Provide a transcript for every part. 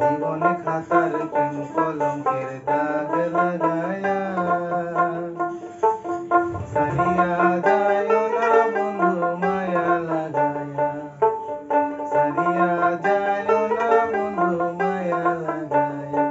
জীবনে খাতার প্রেম কলঙ্কের দাগ লাগায়া সারিয়া যায় না বন্ধু মায়া লাগায়া সারিয়া যায় না বন্ধু মায়া লাগায়া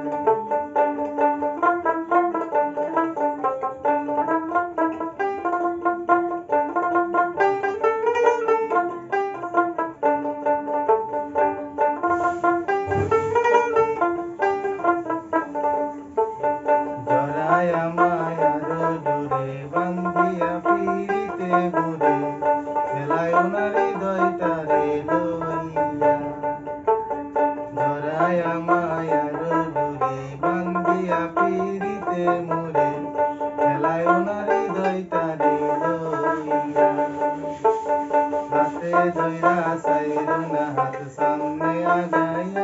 জড়ায়া মায়ার ডোরে বান্ধিয়া পিরিতে মোরে ফেলায় না হৃদয়টারে লইয়া জড়ায়া মায়ার ডোরে বান্ধিয়া পিরিতে মোরে ফেলায় না হৃদয়টারে লইয়া হাতে ধইরা সাইর না হাত সামনে আগাইয়া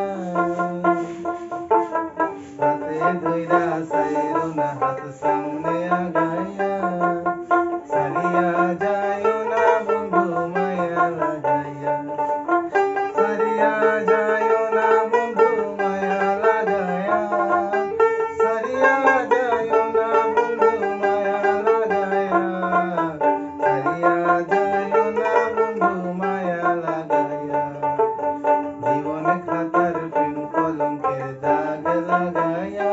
হাতে ধইরা সাইর না হাত সামনে আগাইয়া সারিয়া যায় না বন্ধু মায়া লাগাইয়া সারিয়া যায় না বন্ধু মায়া লাগাইয়া সারিয়া যায় না বন্ধু মায়া লাগাইয়া সারিয়া যায় না বন্ধু মায়া লাগাইয়া জীবন খাতার প্রেম কলঙ্কের দাগ লাগাইয়া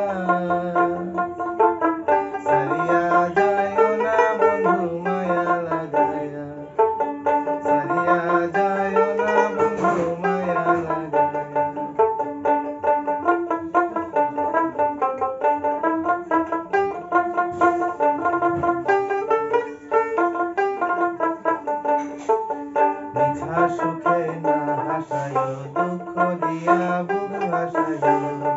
সারিয়া যায় না বন্ধু মায়া লাগাইয়া সারিয়া যায় না বন্ধু মায়া লাগাইয়া মিছা সুখে না হাসায় দুঃখ দিয়া বুক ভাসায়